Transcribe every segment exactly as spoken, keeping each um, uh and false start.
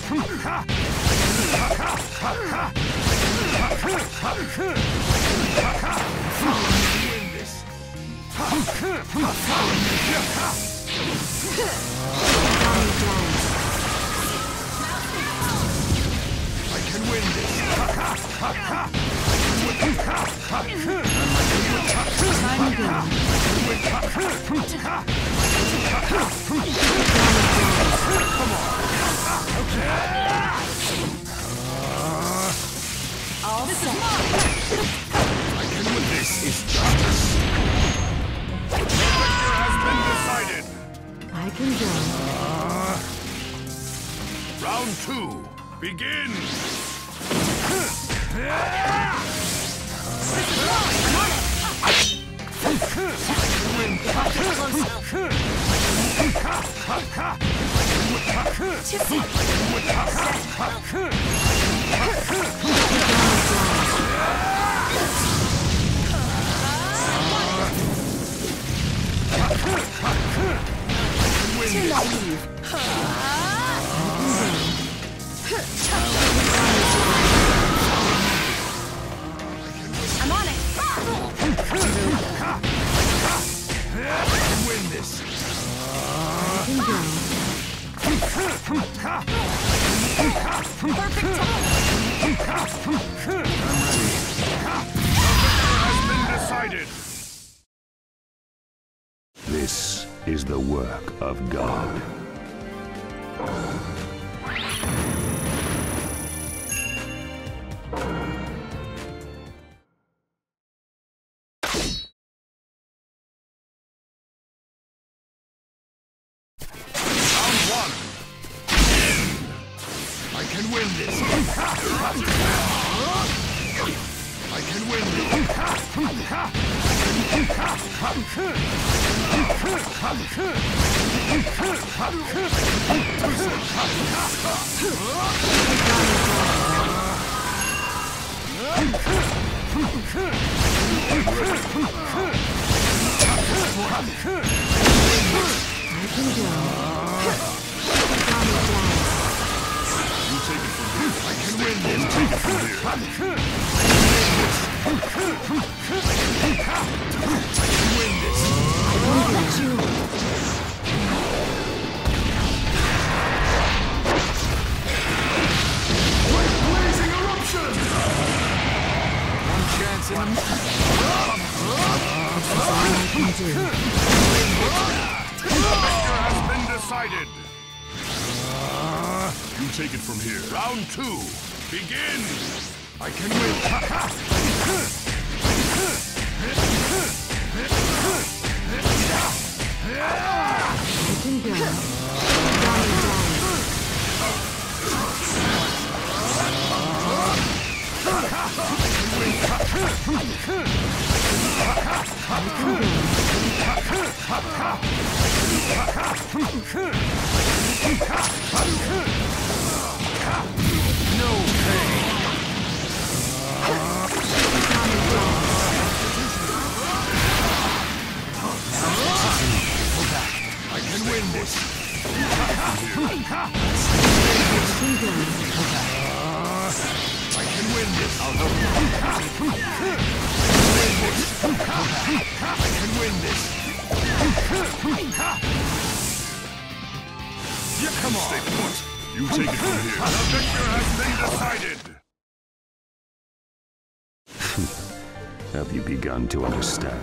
win this. Time again. Come on. All set. I can win. This is justice. The victor has been decided. I can go. Round two. Begin. Too naive. I'm on it. Win this. I can go. Perfect time. Has been decided. This is the work of God. I can win this. I can win this. You take it from here. I can win this. Take it from here. Win this. Blazing eruption. One chance in a The victor has been decided. You take it from here. Round two. Begin. I can win. I can go. No pain. I can win this. I can win this. I'll help you. I can win this. Yeah, come on. Stay put. You take it from here. The victor has been decided. Have you begun to understand?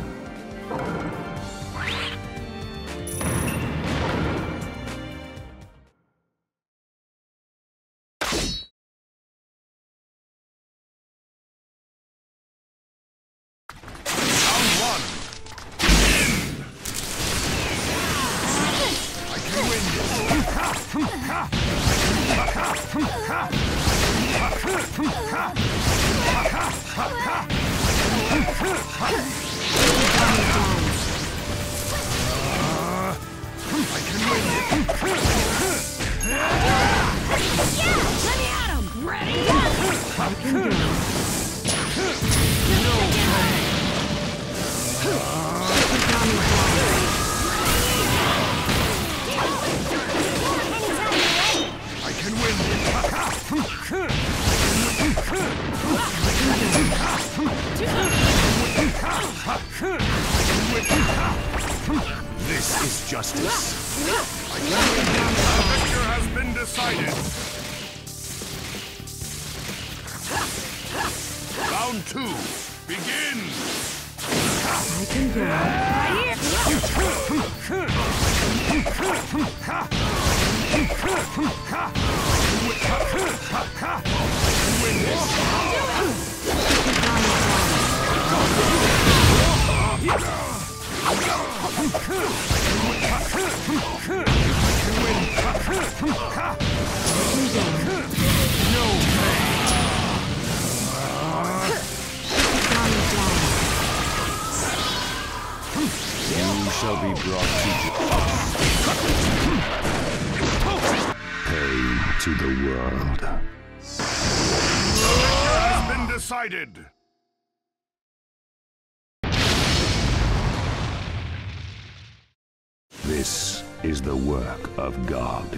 I can win this. This is justice. The victor has been decided. Round two, begin! I can go. You shall be brought to justice. Pay to the world. The victor has been decided. This is the work of God.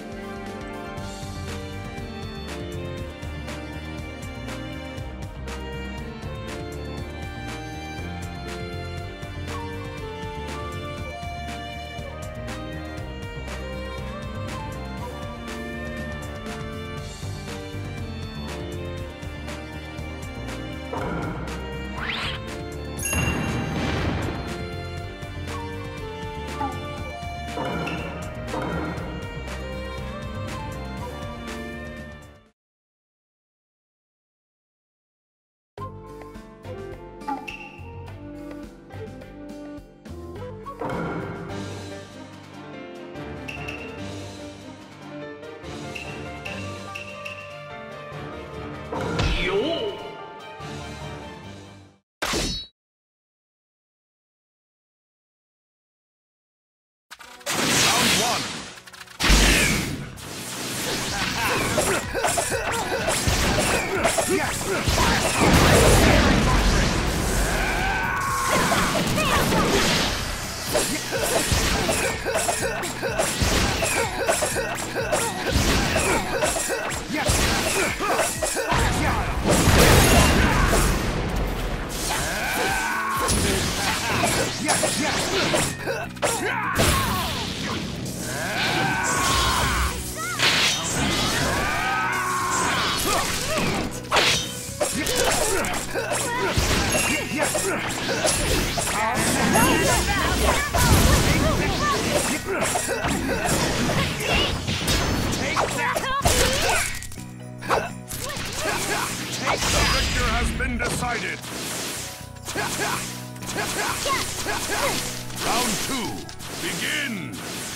Round two, begin!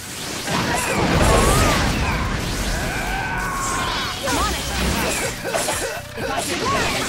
I'm on it! If I can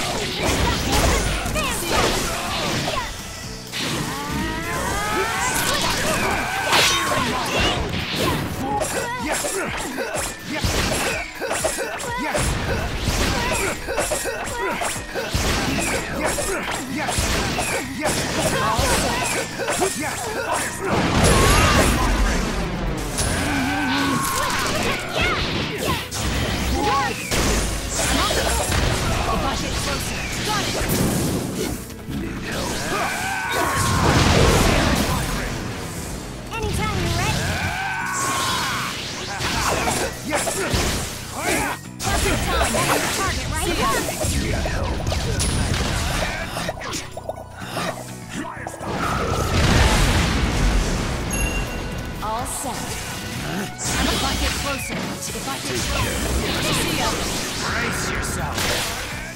all set. If I get closer, if I get closer, see ya. Brace yourself!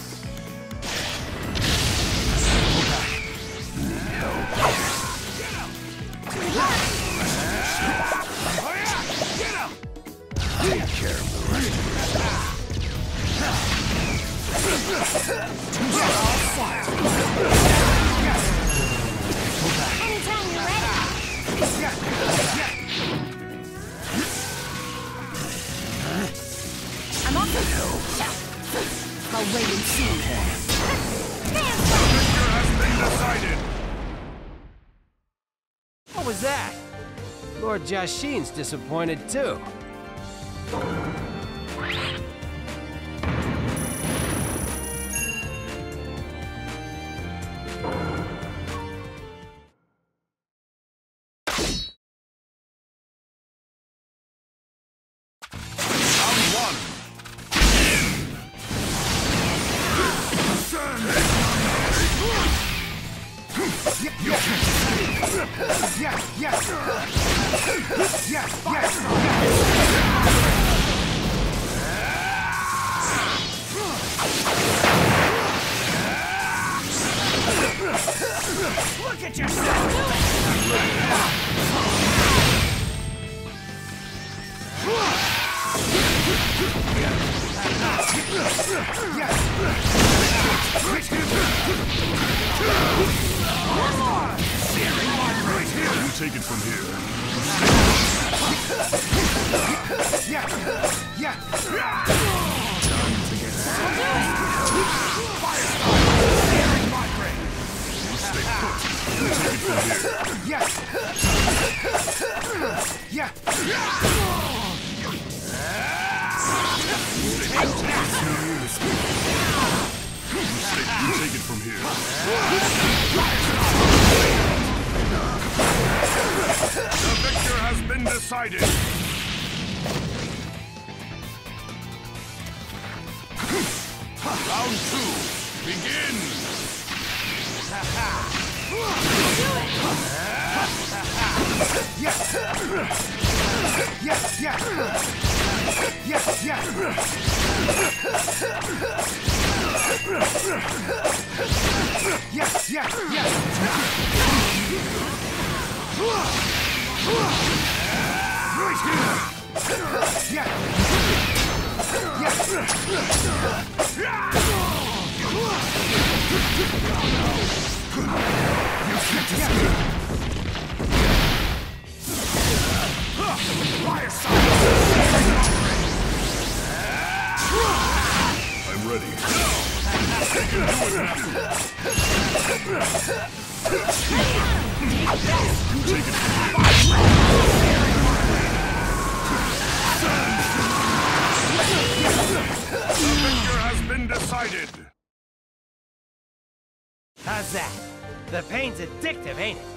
Take care of the rest of yourself. Anytime you're ready. I'm on the I'll wait and see. The victor has been decided! What was that? Lord Jashin's disappointed too. Look at yourself! You take it from here. Yeah, yeah. Time to get fire! Searing my brain. You stay put. You take it from here. Yeah. Yeah. You take it from here. The victor has been decided. Round two, begin. Yes. Yes. Yes. Yes. Yes. Yes, yes, yes. Right here. Yeah. You can't escape. Fire side. I'm ready. They can do it now. Take it from here. The victor has been decided. How's that? The pain's addictive, ain't it?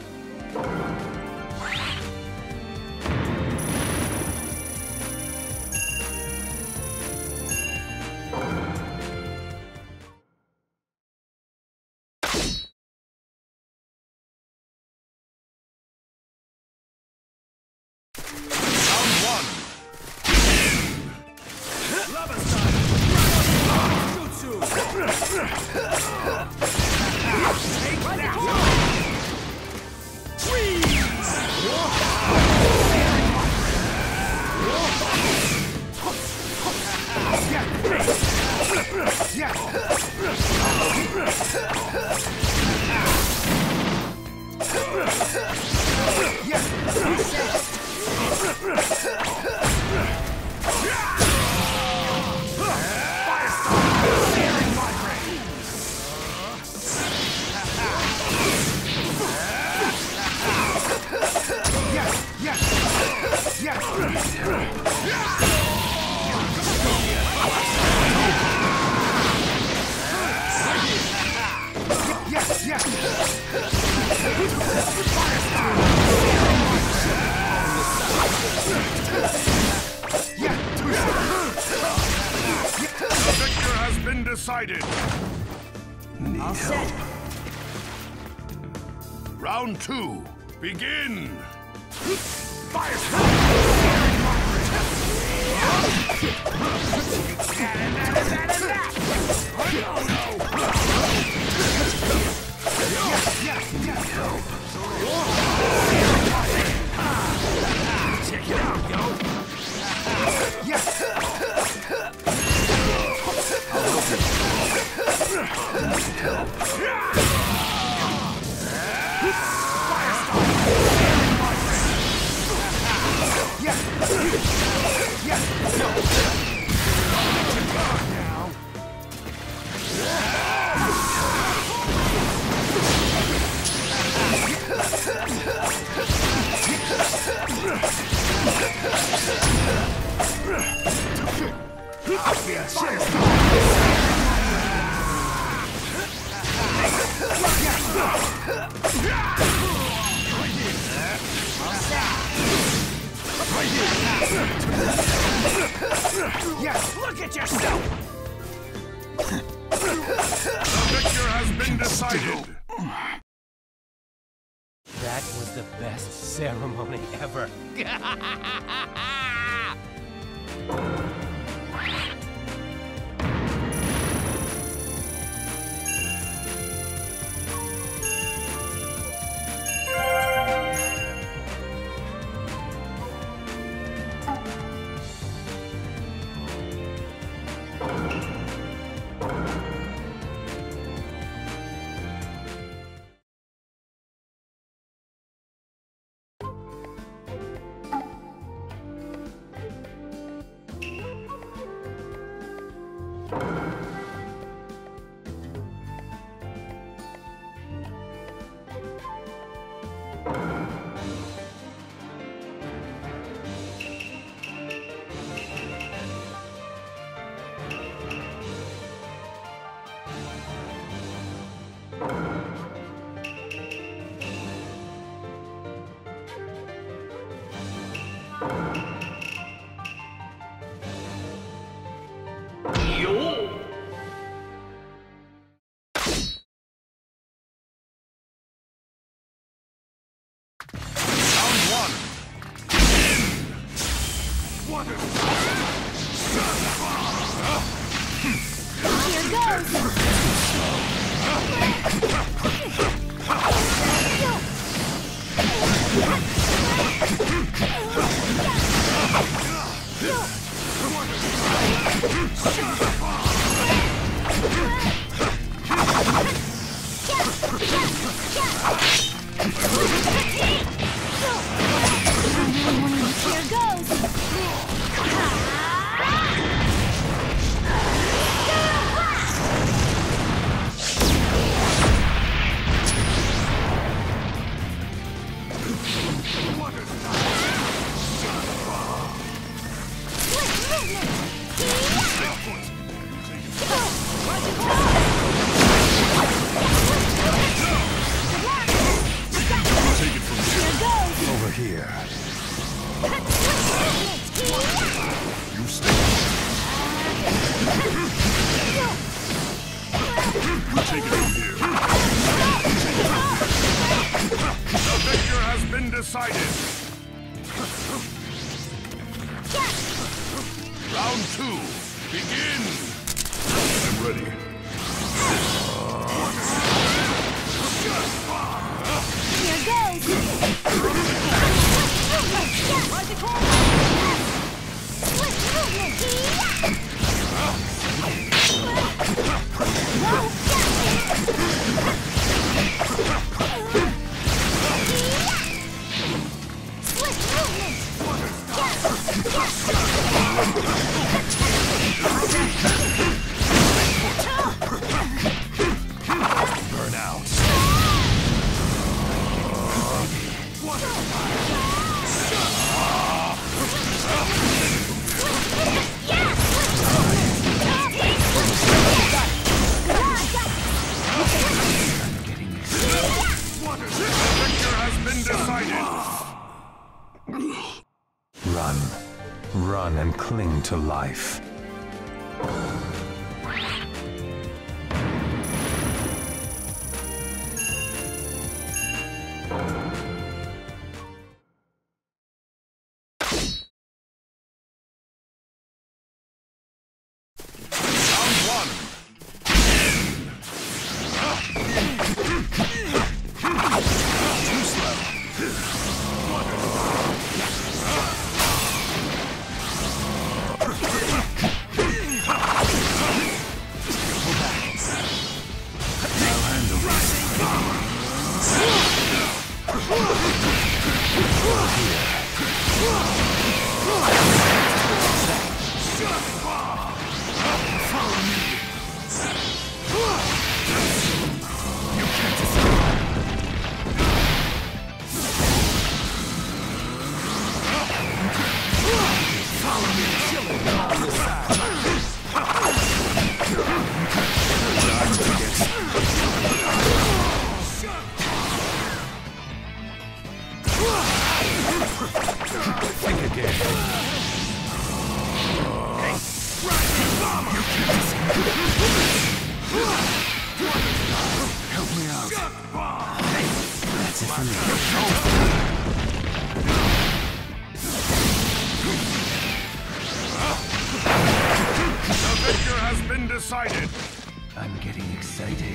Decided. All set. Round two, begin. Fire! Check it out, yo. Yes. Yes, look at yourself! The victor has been decided. That was the best ceremony ever. decided. Round two, begin. I'm ready. Here goes! Swift movement! Swift movement! Burn out. Victor has been decided. Run. Run and cling to life. Round one. Too slow. Think again. Help me out. That's it for me. The victor has been decided. I'm getting excited.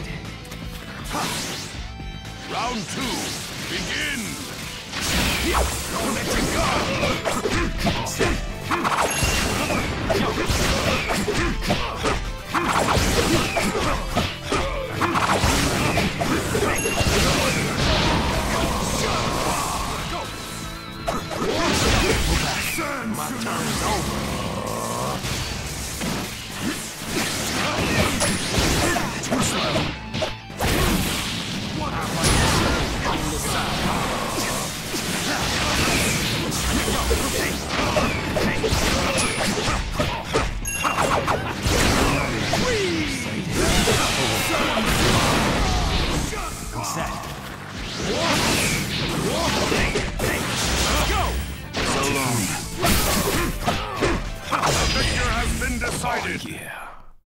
Round two, begin. Don't let you go. My turn's over. Too slow. What am I on the side? Set. Go! So long. The victor has been decided. Oh, yeah.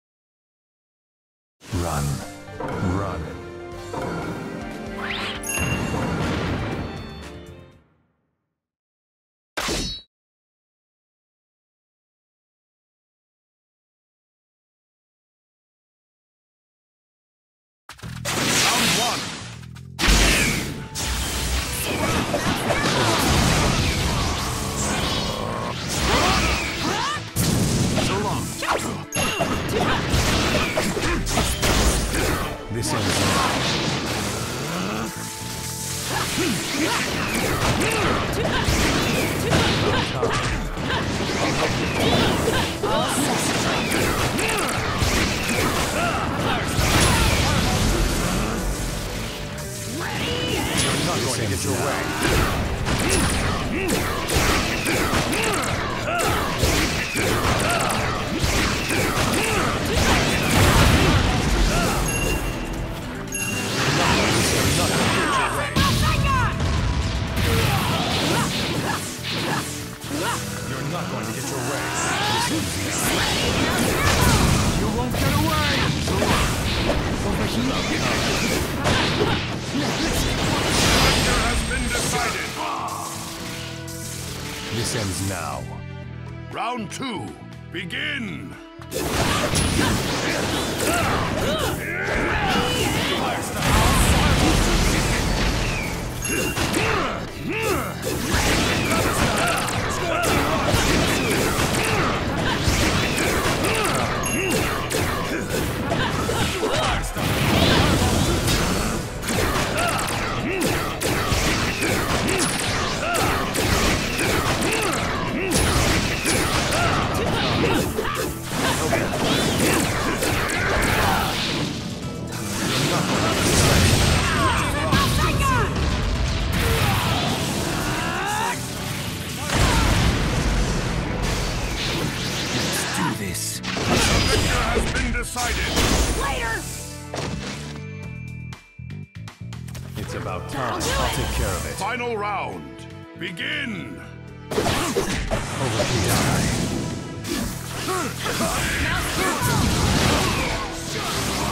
Run. Run. Round one. So long. This ends now. You're not going to get your way. You're not going to get your way. You won't get away! Over here. The victor has been decided. This ends now. Round two, begin! Has been decided. Later! It's about time. I'll take care of it. Final round. Begin. Over to die. Now,